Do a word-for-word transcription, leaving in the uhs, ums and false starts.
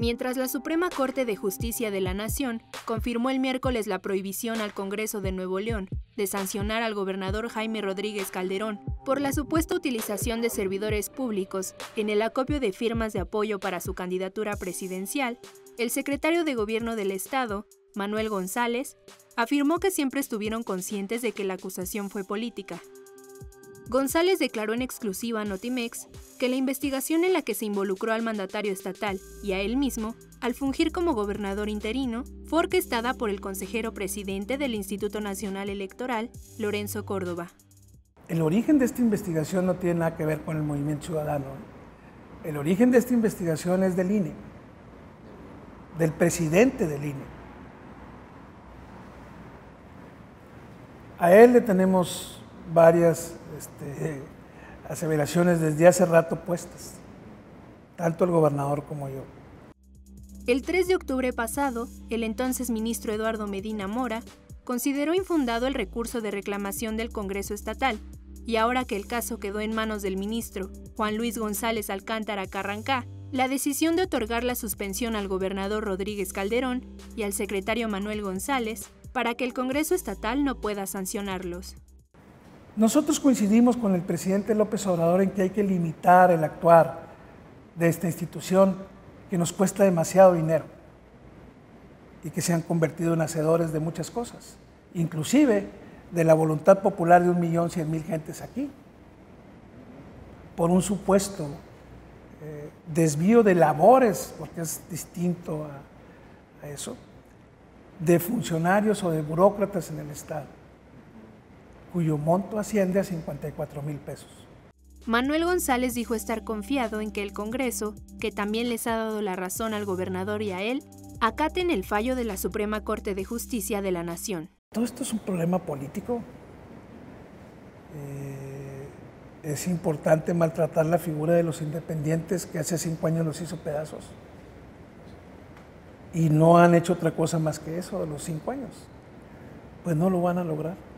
Mientras la Suprema Corte de Justicia de la Nación confirmó el miércoles la prohibición al Congreso de Nuevo León de sancionar al gobernador Jaime Rodríguez Calderón por la supuesta utilización de servidores públicos en el acopio de firmas de apoyo para su candidatura presidencial, el secretario de Gobierno del Estado, Manuel González, afirmó que siempre estuvieron conscientes de que la acusación fue política. González declaró en exclusiva a Notimex que la investigación en la que se involucró al mandatario estatal y a él mismo, al fungir como gobernador interino, fue orquestada por el consejero presidente del Instituto Nacional Electoral, Lorenzo Córdoba. El origen de esta investigación no tiene nada que ver con el Movimiento Ciudadano. El origen de esta investigación es del I N E, del presidente del I N E. A él le tenemos varias este, aseveraciones desde hace rato puestas, tanto el gobernador como yo. El tres de octubre pasado, el entonces ministro Eduardo Medina Mora consideró infundado el recurso de reclamación del Congreso Estatal, y ahora que el caso quedó en manos del ministro Juan Luis González Alcántara Carrancá, la decisión de otorgar la suspensión al gobernador Rodríguez Calderón y al secretario Manuel González para que el Congreso Estatal no pueda sancionarlos. Nosotros coincidimos con el presidente López Obrador en que hay que limitar el actuar de esta institución que nos cuesta demasiado dinero y que se han convertido en hacedores de muchas cosas, inclusive de la voluntad popular de un millón cien mil gentes aquí, por un supuesto eh, desvío de labores, porque es distinto a, a eso, de funcionarios o de burócratas en el Estado, cuyo monto asciende a cincuenta y cuatro mil pesos. Manuel González dijo estar confiado en que el Congreso, que también les ha dado la razón al gobernador y a él, acaten el fallo de la Suprema Corte de Justicia de la Nación. Todo esto es un problema político. Eh, es importante maltratar la figura de los independientes que hace cinco años los hizo pedazos. Y no han hecho otra cosa más que eso de los cinco años. Pues no lo van a lograr.